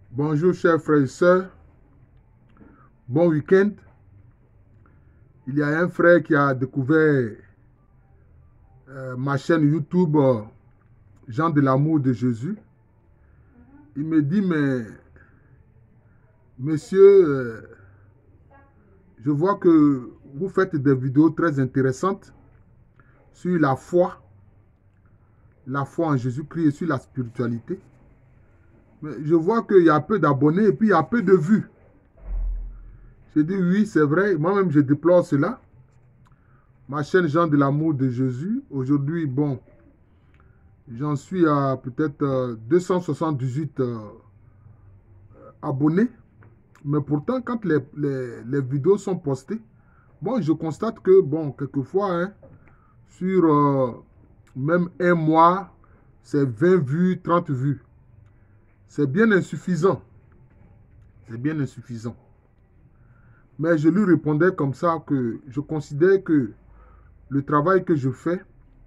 Bonjour chers frères et sœurs, bon week-end. Il y a un frère qui a découvert ma chaîne YouTube Jean de l'amour de Jésus. Il me dit, mais monsieur, je vois que vous faites des vidéos très intéressantes sur la foi en Jésus-Christ et sur la spiritualité. Mais je vois qu'il y a peu d'abonnés et puis il y a peu de vues. J'ai dit oui, c'est vrai. Moi-même, je déplore cela. Ma chaîne Jean de l'amour de Jésus. Aujourd'hui, bon, j'en suis à peut-être 278 abonnés. Mais pourtant, quand les vidéos sont postées, bon, je constate que, bon, quelquefois, hein, sur même un mois, c'est 20 vues, 30 vues. C'est bien insuffisant. C'est bien insuffisant. Mais je lui répondais comme ça que je considère que le travail que je fais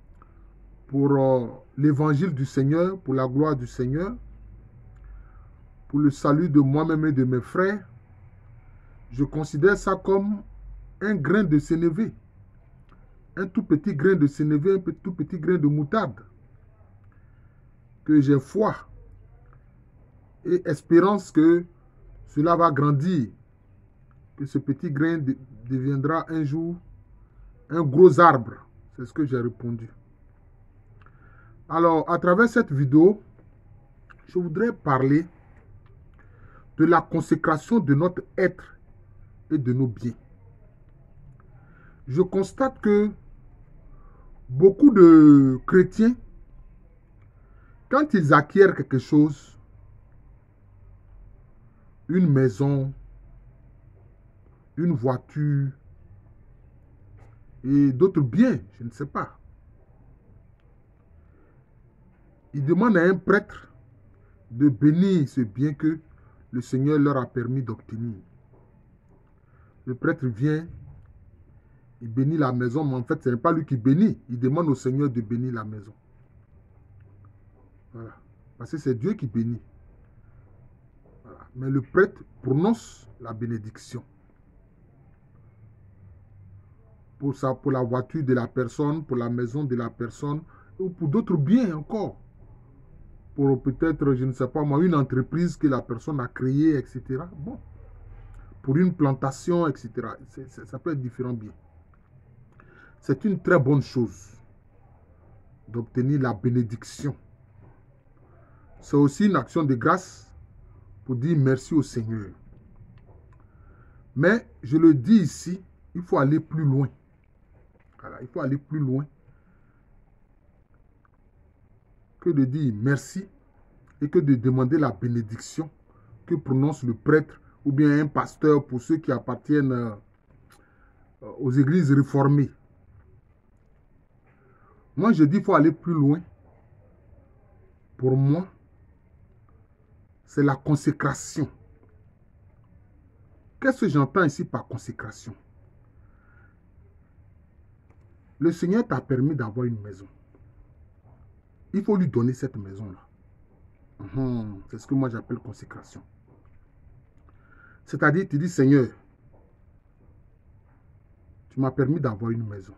pour l'évangile du Seigneur, pour la gloire du Seigneur, pour le salut de moi-même et de mes frères, je considère ça comme un grain de sénévé. Un tout petit grain de sénévé, un tout petit grain de moutarde. Que j'ai foi et espérance que cela va grandir. Que ce petit grain deviendra un jour un gros arbre. C'est ce que j'ai répondu. Alors, à travers cette vidéo, je voudrais parler de la consécration de notre être et de nos biens. Je constate que beaucoup de chrétiens, quand ils acquièrent quelque chose, une maison, une voiture et d'autres biens, je ne sais pas, ils demandent à un prêtre de bénir ce bien que le Seigneur leur a permis d'obtenir. Le prêtre vient, il bénit la maison, mais en fait, ce n'est pas lui qui bénit. Il demande au Seigneur de bénir la maison. Voilà. Parce que c'est Dieu qui bénit. Voilà. Mais le prêtre prononce la bénédiction. Pour la voiture de la personne, pour la maison de la personne, ou pour d'autres biens encore. Pour peut-être, je ne sais pas moi, une entreprise que la personne a créée, etc. Bon. Pour une plantation, etc. Ça peut être différents biens. C'est une très bonne chose d'obtenir la bénédiction. C'est aussi une action de grâce pour dire merci au Seigneur. Mais je le dis ici, il faut aller plus loin. Voilà, il faut aller plus loin que de dire merci et que de demander la bénédiction que prononce le prêtre ou bien un pasteur pour ceux qui appartiennent aux églises réformées. Moi, je dis qu'il faut aller plus loin. Pour moi, c'est la consécration. Qu'est-ce que j'entends ici par consécration? Le Seigneur t'a permis d'avoir une maison. Il faut lui donner cette maison-là. C'est ce que moi j'appelle consécration. C'est-à-dire, tu dis, Seigneur, tu m'as permis d'avoir une maison.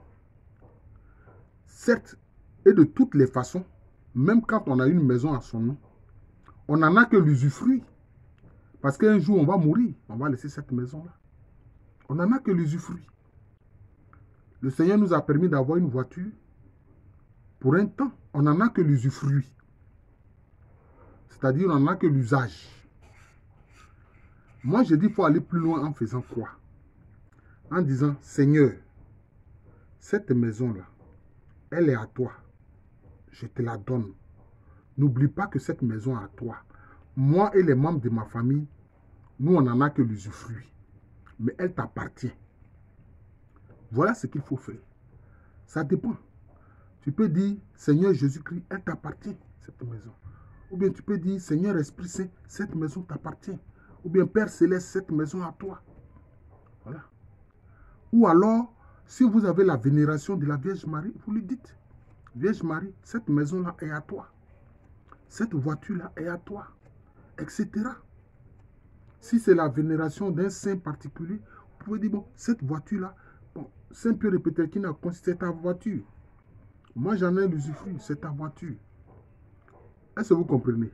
Certes, et de toutes les façons, même quand on a une maison à son nom, on n'en a que l'usufruit. Parce qu'un jour, on va mourir. On va laisser cette maison-là. On n'en a que l'usufruit. Le Seigneur nous a permis d'avoir une voiture pour un temps. On n'en a que l'usufruit. C'est-à-dire, on n'en a que l'usage. Moi, je dis qu'il faut aller plus loin en faisant quoi? En disant, Seigneur, cette maison-là, elle est à toi. Je te la donne. N'oublie pas que cette maison est à toi. Moi et les membres de ma famille, nous, on n'en a que l'usufruit. Mais elle t'appartient. Voilà ce qu'il faut faire. Ça dépend. Tu peux dire, Seigneur Jésus-Christ, elle t'appartient, cette maison. Ou bien tu peux dire, Seigneur Esprit Saint, cette maison t'appartient. Ou bien Père Céleste, cette maison à toi. Voilà. Ou alors, si vous avez la vénération de la Vierge Marie, vous lui dites, Vierge Marie, cette maison-là est à toi. Cette voiture-là est à toi. etc. Si c'est la vénération d'un saint particulier, vous pouvez dire, bon, cette voiture-là, bon, Saint Pierre et Pétrarchine, c'est ta voiture. Moi, j'en ai l'usufruit, c'est ta voiture. Est-ce que vous comprenez?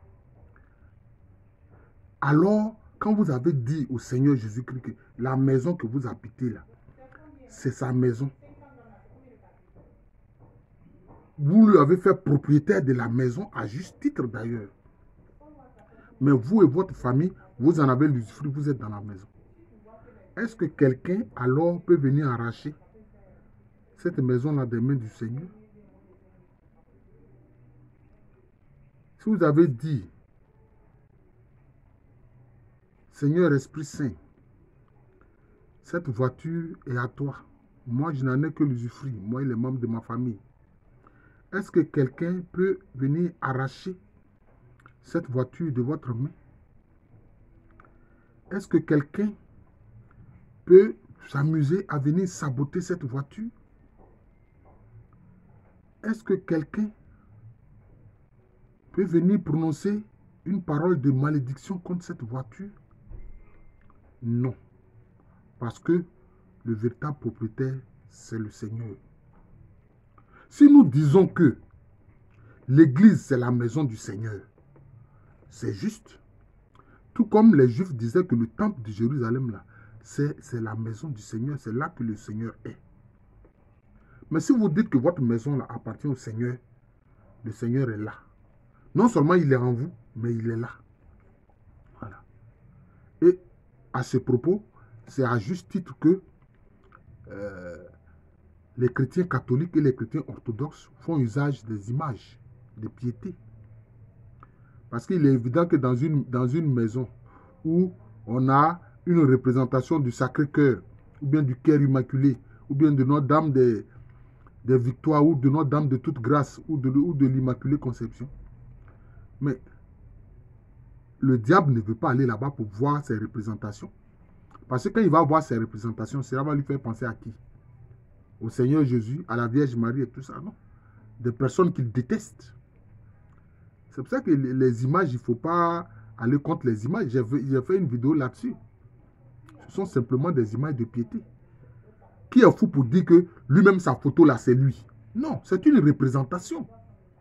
Alors, quand vous avez dit au Seigneur Jésus-Christ que la maison que vous habitez là, c'est sa maison. Vous lui avez fait propriétaire de la maison, à juste titre d'ailleurs. Mais vous et votre famille, vous en avez l'usufruit, vous êtes dans la maison. Est-ce que quelqu'un alors peut venir arracher cette maison-là des mains du Seigneur? Si vous avez dit, Seigneur Esprit Saint, cette voiture est à toi. Moi, je n'en ai que l'usufruit, moi et les membres de ma famille. Est-ce que quelqu'un peut venir arracher cette voiture de votre main? Est-ce que quelqu'un peut s'amuser à venir saboter cette voiture? Est-ce que quelqu'un peut venir prononcer une parole de malédiction contre cette voiture? Non. Parce que le véritable propriétaire, c'est le Seigneur. Si nous disons que l'église, c'est la maison du Seigneur, c'est juste. Tout comme les Juifs disaient que le temple de Jérusalem, là, c'est la maison du Seigneur, c'est là que le Seigneur est. Mais si vous dites que votre maison là, appartient au Seigneur, le Seigneur est là. Non seulement il est en vous, mais il est là. Voilà. Et à ce propos, c'est à juste titre que les chrétiens catholiques et les chrétiens orthodoxes font usage des images de piété. Parce qu'il est évident que dans une maison où on a une représentation du Sacré-Cœur, ou bien du Cœur Immaculé, ou bien de Notre-Dame des Victoires, ou de Notre-Dame de toute grâce, ou de l'Immaculée Conception. Mais le diable ne veut pas aller là-bas pour voir ces représentations. Parce que quand il va voir ces représentations, cela va lui faire penser à qui? Au Seigneur Jésus, à la Vierge Marie et tout ça, non? Des personnes qu'il déteste. C'est pour ça que les images, il ne faut pas aller contre les images. J'ai fait une vidéo là-dessus. Ce sont simplement des images de piété. Qui est fou pour dire que lui-même, sa photo là, c'est lui? Non, c'est une représentation.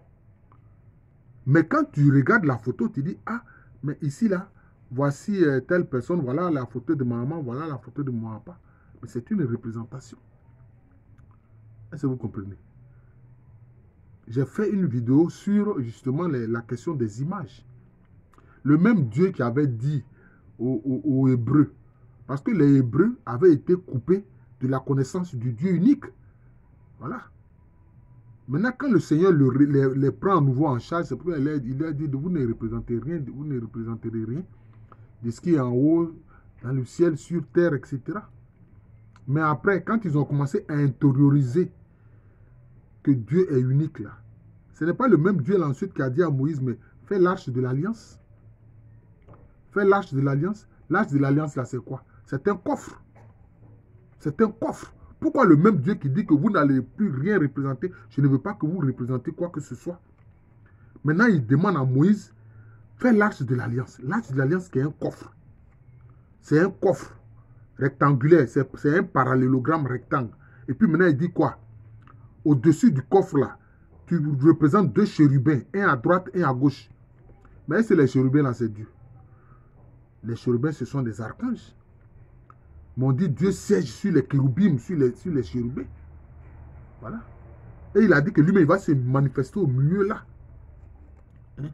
Mais quand tu regardes la photo, tu dis, ah, mais ici là, voici telle personne, voilà la photo de ma maman, voilà la photo de mon papa. Mais c'est une représentation. Est-ce que vous comprenez? J'ai fait une vidéo sur justement la question des images. Le même Dieu qui avait dit aux Hébreux, parce que les Hébreux avaient été coupés de la connaissance du Dieu unique. Voilà. Maintenant, quand le Seigneur les prend à nouveau en charge, c'est pourquoi il a dit, vous ne représentez rien, vous ne représenterez rien de ce qui est en haut, dans le ciel, sur terre, etc. Mais après, quand ils ont commencé à intérioriser que Dieu est unique là, ce n'est pas le même Dieu là ensuite qui a dit à Moïse, mais fais l'arche de l'alliance. Fais l'arche de l'alliance. L'arche de l'alliance là, c'est quoi? C'est un coffre. C'est un coffre. Pourquoi le même Dieu qui dit que vous n'allez plus rien représenter, je ne veux pas que vous représentez quoi que ce soit. Maintenant, il demande à Moïse, fais l'arche de l'alliance. L'arche de l'alliance qui est un coffre. C'est un coffre rectangulaire, c'est un parallélogramme rectangle. Et puis maintenant, il dit quoi? Au-dessus du coffre là, tu représentes deux chérubins, un à droite, un à gauche. Mais est-ce que les chérubins là, c'est Dieu? Les chérubins, ce sont des archanges. Mais on dit Dieu siège sur les chérubins, sur les chérubins. Voilà. Et il a dit que lui-même, il va se manifester au milieu là. Hein?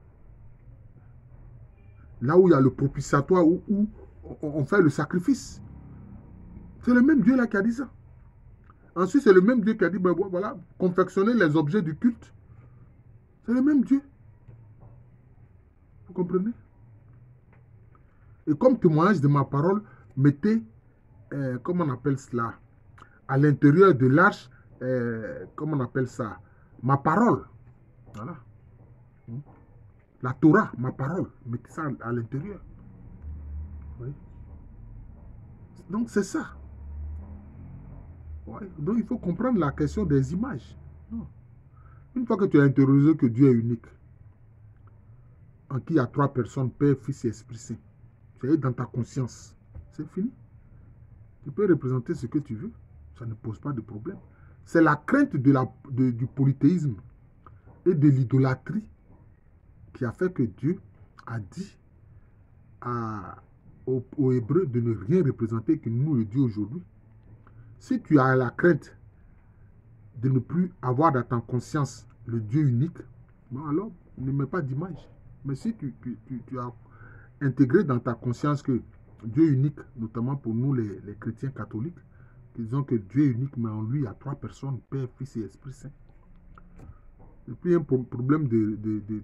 Là où il y a le propitiatoire, où on fait le sacrifice. C'est le même Dieu là qui a dit ça. Ensuite, c'est le même Dieu qui a dit, ben voilà, confectionner les objets du culte. C'est le même Dieu. Vous comprenez? Et comme témoignage de ma parole, mettez, comment on appelle cela, à l'intérieur de l'arche, comment on appelle ça, ma parole. Voilà. La Torah, ma parole. Mettez ça à l'intérieur. Oui. Donc, c'est ça. Ouais. Donc, il faut comprendre la question des images. Non. Une fois que tu as intériorisé que Dieu est unique, en qui il y a 3 personnes, Père, Fils et Esprit Saint. C'est dans ta conscience. C'est fini. Tu peux représenter ce que tu veux. Ça ne pose pas de problème. C'est la crainte du polythéisme et de l'idolâtrie qui a fait que Dieu a dit aux Hébreux de ne rien représenter que nous le dit aujourd'hui. Si tu as la crainte de ne plus avoir dans ta conscience le Dieu unique, bon alors ne mets pas d'image. Mais si tu as intégré dans ta conscience que Dieu unique, notamment pour nous les chrétiens catholiques, disons que Dieu est unique, mais en lui il y a 3 personnes, Père, Fils et Esprit Saint. Et puis il y a un problème de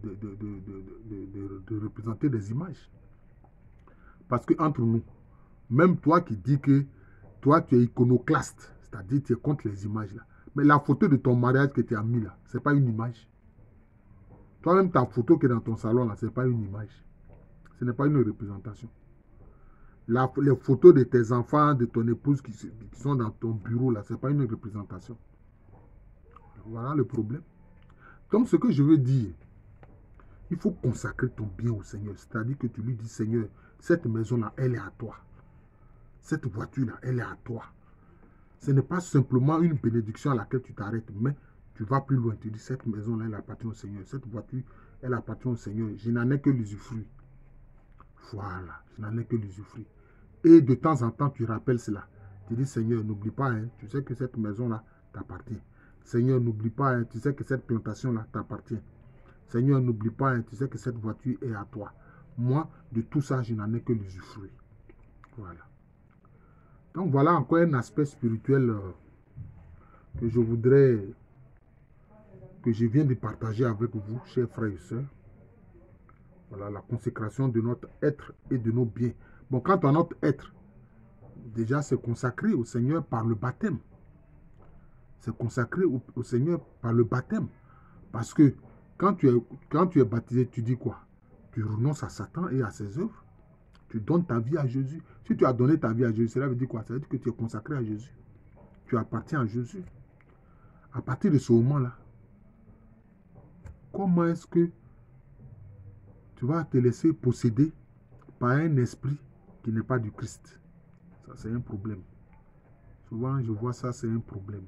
représenter des images. Parce que entre nous, même toi qui dis que toi tu es iconoclaste, c'est-à-dire tu es contre les images là, mais la photo de ton mariage que tu as mis là, ce n'est pas une image. Toi-même ta photo qui est dans ton salon là, ce n'est pas une image. Ce n'est pas une représentation. Les photos de tes enfants, de ton épouse qui sont dans ton bureau là, ce n'est pas une représentation. Voilà le problème. Donc ce que je veux dire, il faut consacrer ton bien au Seigneur. C'est-à-dire que tu lui dis, Seigneur, cette maison-là, elle est à toi. Cette voiture-là, elle est à toi. Ce n'est pas simplement une bénédiction à laquelle tu t'arrêtes, mais tu vas plus loin. Tu dis, cette maison-là, elle appartient au Seigneur. Cette voiture, elle appartient au Seigneur. Je n'en ai que l'usufruit. Voilà, je n'en ai que l'usufruit. Et de temps en temps, tu rappelles cela. Tu dis, Seigneur, n'oublie pas, hein, tu sais que cette maison-là t'appartient. Seigneur, n'oublie pas, hein, tu sais que cette plantation-là t'appartient. Seigneur, n'oublie pas, hein, tu sais que cette voiture est à toi. Moi, de tout ça, je n'en ai que l'usufruit. Voilà. Donc, voilà encore un aspect spirituel que je voudrais, que je viens de partager avec vous, chers frères et sœurs. Voilà, la consécration de notre être et de nos biens. Bon, quant à notre être, déjà, c'est consacré au Seigneur par le baptême. C'est consacré au Seigneur par le baptême. Parce que quand tu es baptisé, tu dis quoi? Tu renonces à Satan et à ses œuvres. Tu donnes ta vie à Jésus. Si tu as donné ta vie à Jésus, cela veut dire quoi? Ça veut dire que tu es consacré à Jésus. Tu appartiens à Jésus. À partir de ce moment-là, comment est-ce que tu vas te laisser posséder par un esprit qui n'est pas du Christ? Ça, c'est un problème. Souvent, je vois ça, c'est un problème.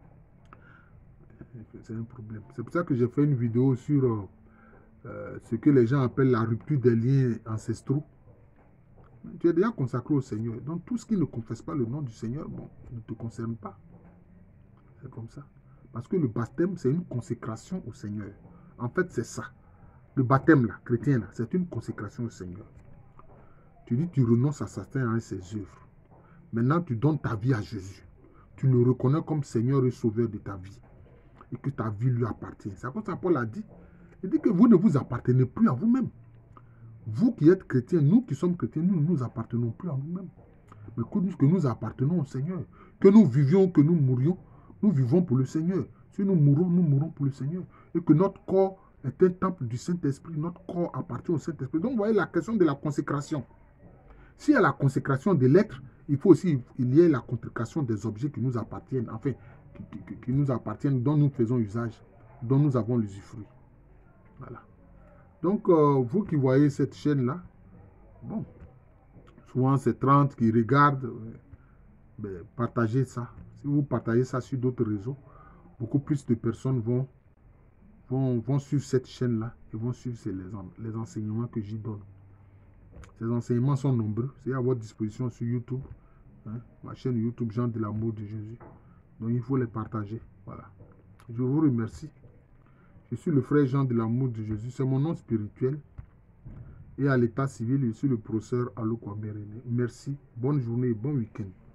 C'est un problème. C'est pour ça que j'ai fait une vidéo sur ce que les gens appellent la rupture des liens ancestraux. Tu es déjà consacré au Seigneur. Donc, tout ce qui ne confesse pas le nom du Seigneur, bon, ne te concerne pas. C'est comme ça. Parce que le baptême, c'est une consécration au Seigneur. En fait, c'est ça. Le baptême, là, chrétien, là, c'est une consécration au Seigneur. Tu dis, tu renonces à Satan et à ses œuvres. Maintenant, tu donnes ta vie à Jésus. Tu le reconnais comme Seigneur et Sauveur de ta vie. Et que ta vie lui appartient. C'est comme ça que Paul a dit. Il dit que vous ne vous appartenez plus à vous-même. Vous qui êtes chrétiens, nous qui sommes chrétiens, nous ne nous appartenons plus à nous-mêmes. Mais que nous appartenons au Seigneur. Que nous vivions, que nous mourions, nous vivons pour le Seigneur. Si nous mourons pour le Seigneur. Et que notre corps est un temple du Saint-Esprit. Notre corps appartient au Saint-Esprit. Donc, vous voyez la question de la consécration. S'il y a la consécration de l'être, il faut aussi qu'il y ait la consécration des objets qui nous appartiennent. Enfin, qui nous appartiennent, dont nous faisons usage, dont nous avons l'usufruit. Voilà. Donc, vous qui voyez cette chaîne-là, bon, souvent c'est 30 qui regardent, ben, partagez ça. Si vous partagez ça sur d'autres réseaux, beaucoup plus de personnes vont suivre cette chaîne-là et vont suivre les enseignements que j'y donne. Ces enseignements sont nombreux. C'est à votre disposition sur YouTube. Hein, ma chaîne YouTube, Jean de l'amour de Jésus. Donc, il faut les partager. Voilà. Je vous remercie. Je suis le frère Jean de l'amour de Jésus. C'est mon nom spirituel. Et à l'état civil, je suis le professeur Alokwa Merene. Merci. Bonne journée et bon week-end.